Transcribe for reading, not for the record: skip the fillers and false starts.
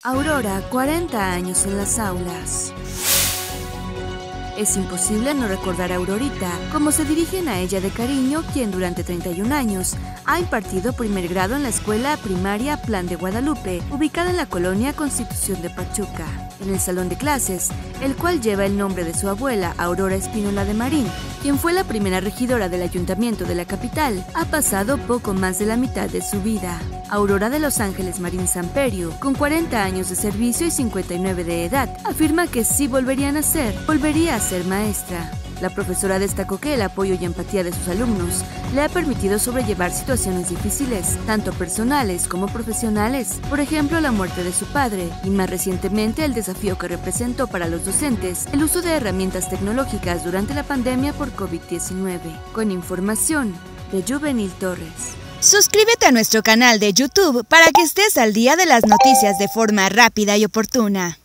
Aurora, 40 años en las aulas. Es imposible no recordar a Aurorita, como se dirigen a ella de cariño, quien durante 31 años ha impartido primer grado en la escuela primaria Plan de Guadalupe, ubicada en la colonia Constitución de Pachuca. En el salón de clases, el cual lleva el nombre de su abuela, Aurora Espínola de Marín, quien fue la primera regidora del ayuntamiento de la capital, ha pasado poco más de la mitad de su vida. Aurora de Los Ángeles Marín Samperio, con 40 años de servicio y 59 de edad, afirma que si volvería a ser maestra. La profesora destacó que el apoyo y empatía de sus alumnos le ha permitido sobrellevar situaciones difíciles, tanto personales como profesionales, por ejemplo la muerte de su padre, y más recientemente el desafío que representó para los docentes el uso de herramientas tecnológicas durante la pandemia por COVID-19. Con información de Juvenil Torres. Suscríbete a nuestro canal de YouTube para que estés al día de las noticias de forma rápida y oportuna.